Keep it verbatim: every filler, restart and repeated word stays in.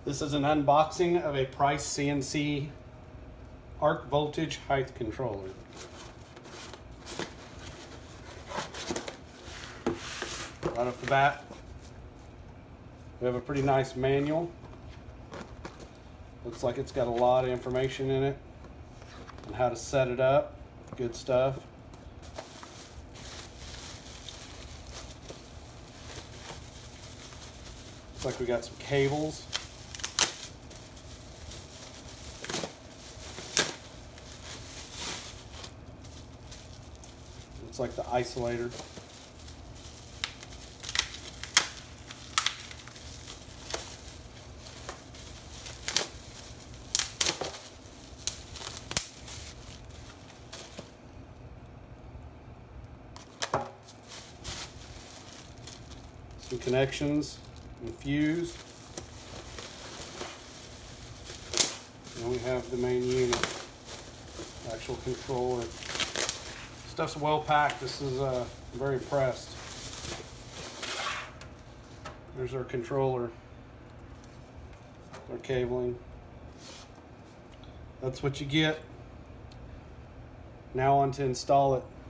This is an unboxing of a Price C N C arc voltage height controller. Right off the bat, we have a pretty nice manual. Looks like it's got a lot of information in it on how to set it up. Good stuff. Looks like we got some cables. Looks like the isolator. Some connections and fuse. And we have the main unit, actual controller. Stuff's well packed. This is uh, I'm very impressed. There's our controller, our cabling. That's what you get. Now on to install it.